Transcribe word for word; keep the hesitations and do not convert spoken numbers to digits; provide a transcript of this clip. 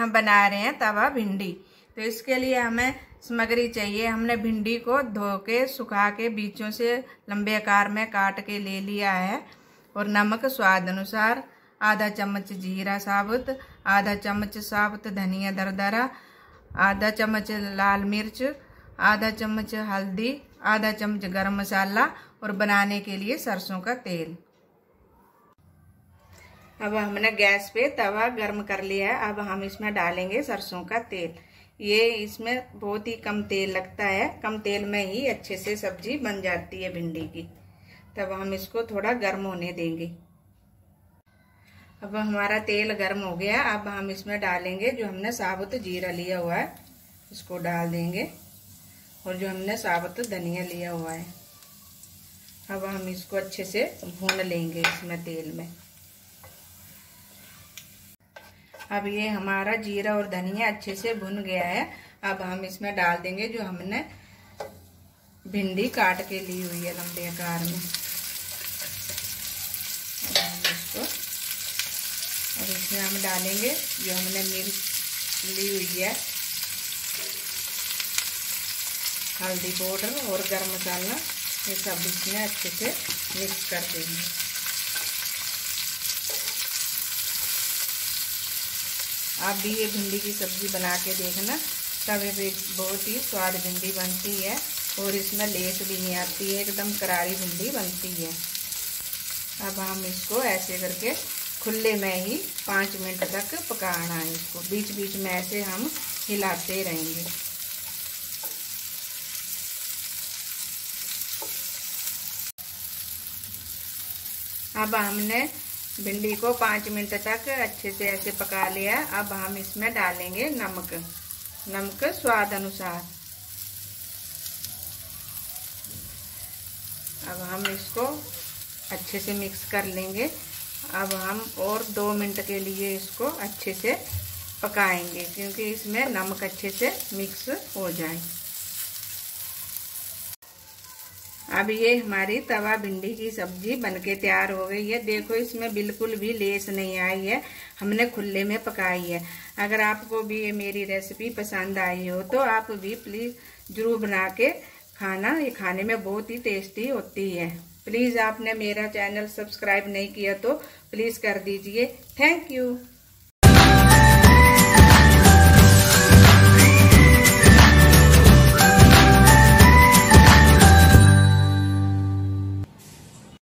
हम बना रहे हैं तवा भिंडी। तो इसके लिए हमें सामग्री चाहिए। हमने भिंडी को धो के सुखा के बीचों से लंबे आकार में काट के ले लिया है। और नमक स्वाद अनुसार, आधा चम्मच जीरा साबुत, आधा चम्मच साबुत धनिया दरदरा, आधा चम्मच लाल मिर्च, आधा चम्मच हल्दी, आधा चम्मच गरम मसाला और बनाने के लिए सरसों का तेल। अब हमने गैस पे तवा गर्म कर लिया है। अब हम इसमें डालेंगे सरसों का तेल। ये इसमें बहुत ही कम तेल लगता है, कम तेल में ही अच्छे से सब्जी बन जाती है भिंडी की। तब हम इसको थोड़ा गर्म होने देंगे। अब हमारा तेल गर्म हो गया। अब हम इसमें डालेंगे जो हमने साबुत जीरा लिया हुआ है, इसको डाल देंगे। और जो हमने साबुत धनिया लिया हुआ है, अब हम इसको अच्छे से भून लेंगे इसमें तेल में। अब ये हमारा जीरा और धनिया अच्छे से भुन गया है। अब हम इसमें डाल देंगे जो हमने भिंडी काट के ली हुई है लंबे आकार में। अब हम इसको अब इसमें हम डालेंगे जो हमने मिर्च ली हुई है, हल्दी पाउडर और गरम मसाला, ये सब इसमें अच्छे से मिक्स कर देंगे। आप भी ये भिंडी की सब्जी बना के देखना, तवे पे बहुत ही स्वाद भिंडी बनती है और इसमें लेस भी नहीं आती है, एकदम करारी भिंडी बनती है। अब हम इसको ऐसे करके खुले में ही पाँच मिनट तक पकाना है। इसको बीच बीच में ऐसे हम हिलाते रहेंगे। अब हमने भिंडी को पाँच मिनट तक अच्छे से ऐसे पका लिया। अब हम इसमें डालेंगे नमक, नमक स्वाद अनुसार। अब हम इसको अच्छे से मिक्स कर लेंगे। अब हम और दो मिनट के लिए इसको अच्छे से पकाएंगे, क्योंकि इसमें नमक अच्छे से मिक्स हो जाए। अब ये हमारी तवा भिंडी की सब्जी बनके तैयार हो गई है। देखो इसमें बिल्कुल भी लेस नहीं आई है, हमने खुले में पकाई है। अगर आपको भी ये मेरी रेसिपी पसंद आई हो तो आप भी प्लीज़ ज़रूर बना के खाना। ये खाने में बहुत ही टेस्टी होती है। प्लीज़ आपने मेरा चैनल सब्सक्राइब नहीं किया तो प्लीज़ कर दीजिए। Thank you.